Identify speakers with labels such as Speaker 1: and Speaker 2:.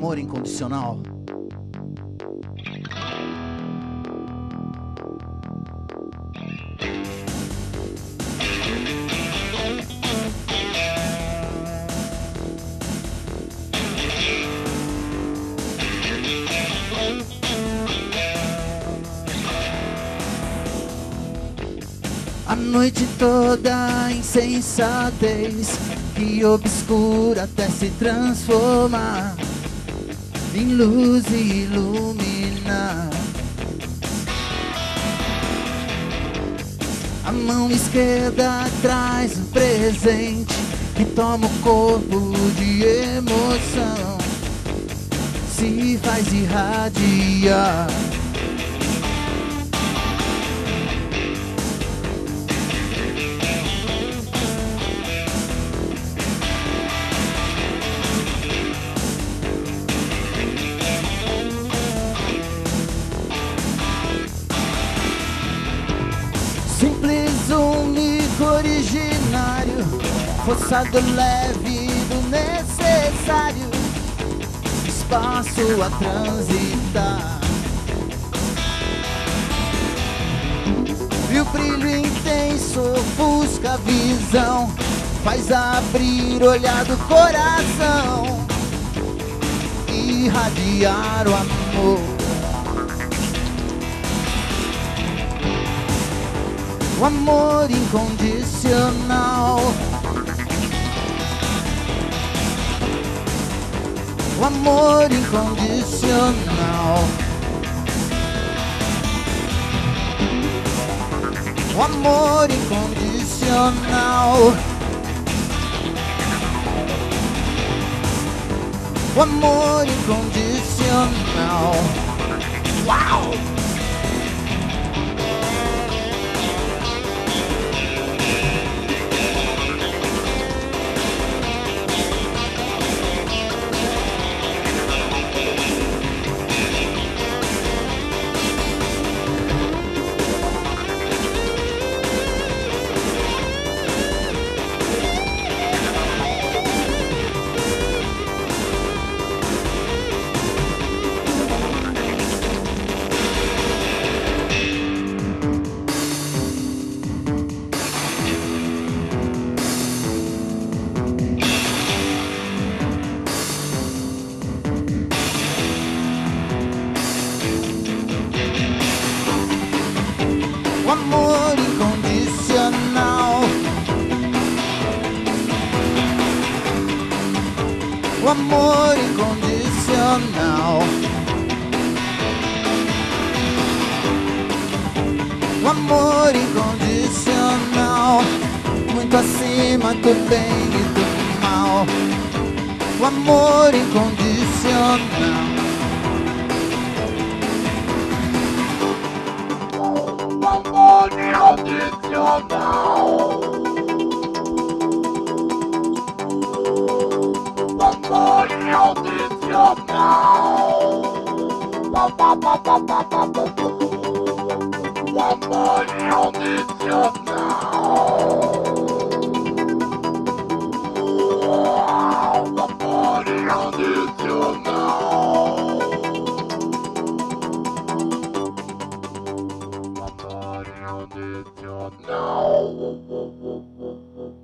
Speaker 1: amor incondicional. A noite toda insensatez que obscura até se transformar em luz e iluminar. A mão esquerda traz um presente que toma o corpo de emoção, se faz irradiar. Simples, único, originário, forçado, leve do necessário, espaço a transitar. E o brilho intenso ofusca a visão, faz abrir o olhar do coração, irradiar o amor. O amor incondicional. O amor incondicional. O amor incondicional. O amor incondicional. Uau! O amor incondicional. O amor incondicional. O amor incondicional. Muito acima do bem e do mal. O amor incondicional. O amor incondicional. O amor incondicional. O amor incondicional. No.